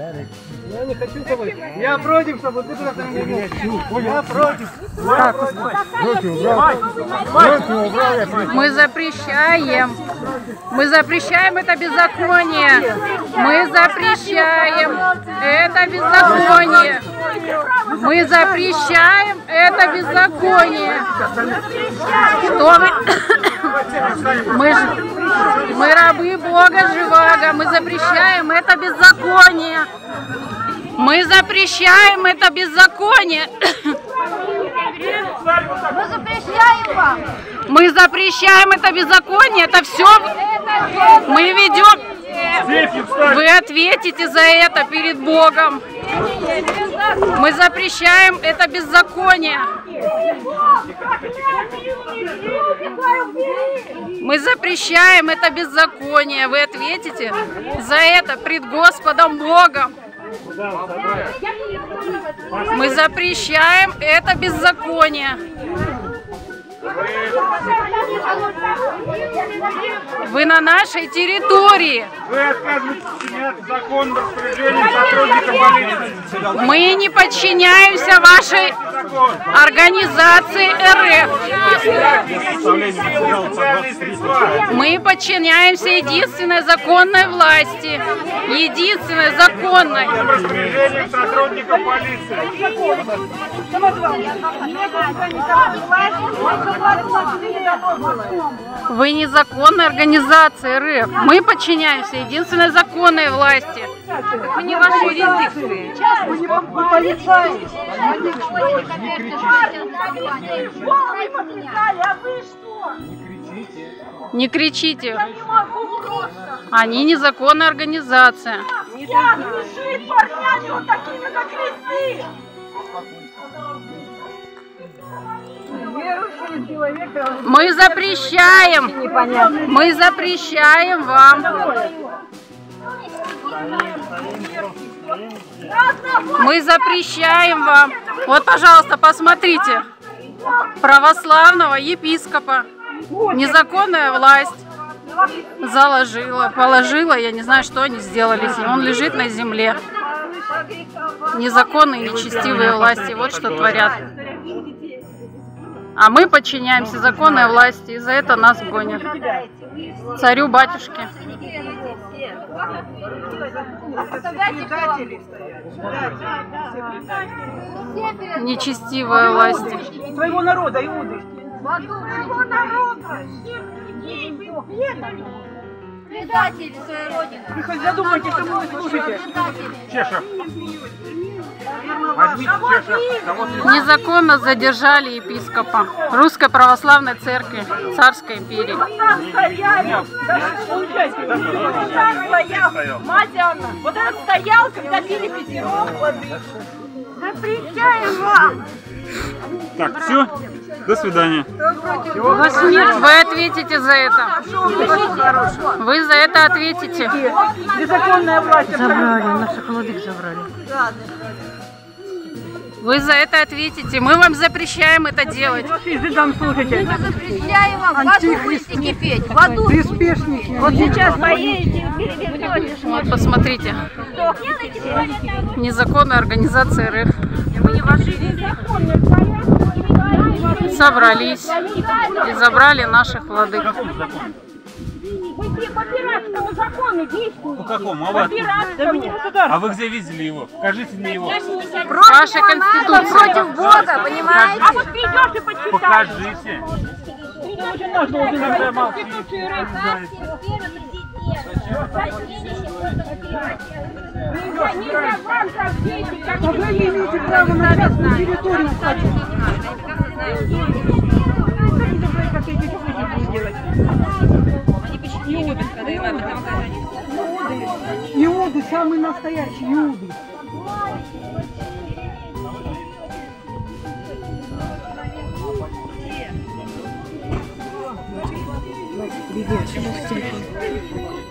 Я не хочу с тобой. Я против, чтобы ты туда там не был. Я против. Мы запрещаем. Мы запрещаем это беззаконие. Мы запрещаем это беззаконие. Мы запрещаем это беззаконие. Что вы? Мы рабы Бога живаго. Мы запрещаем это беззаконие. Мы запрещаем это беззаконие. Мы запрещаем вам. Мы запрещаем это беззаконие. Это все мы ведем. Вы ответите за это перед Богом. Мы запрещаем это беззаконие. Мы запрещаем это беззаконие. Вы ответите за это пред Господом Богом. Мы запрещаем это беззаконие. Вы на нашей территории. Вы отказываетесь подчиняться закону распоряжениям сотрудникам полиции. Мы не подчиняемся вашей организации РФ. Мы подчиняемся единственной законной власти. Единственной законной. Распоряжениям сотрудников полиции. Вы незаконная организация РФ. Мы подчиняемся единственной законной власти. Мы не ваши юрисдикции. Вы полицаи. Не кричите. Они незаконная организация. Мы запрещаем. Мы запрещаем вам. Мы запрещаем вам. Вот, пожалуйста, посмотрите. Православного епископа. Незаконная власть положила, я не знаю, что они сделали с ним. Он лежит на земле. Незаконные, нечестивые власти, вот что творят. А мы подчиняемся законной власти, и за это нас гонят. Царю-батюшке. Нечестивая власть. Своего народа, Иуды. Своего народа. Предатели своей родины. Вы хоть задумайтесь, кому вы служите. Чеша. Возьмите Чеша. Незаконно задержали епископа Русской Православной Церкви Царской империи. Мать Анна, вот этот стоял, когда пили пятером воды. Запрещаем вам. Так, все. До свидания. Вы ответите за это. Вы за это ответите. Незаконная власть. Забрали, наших молодых забрали. Вы за это ответите. Мы вам запрещаем это делать. Мы запрещаем вам в аду будете кипеть. В аду. Вот сейчас поедете и перевернетесь. Вот, посмотрите. Незаконная организация РФ. Собрались и забрали наших владык. По пиратскому закону действуете. По какому? А вы где видели его? Покажите мне его. Ваша конституция. Против Бога, понимаете? А вот придешь и почитаешь. Покажите. Нельзя вам так дети, как вы не имеете права на частную территорию входить. Иуды, самые настоящие иуды. Привет,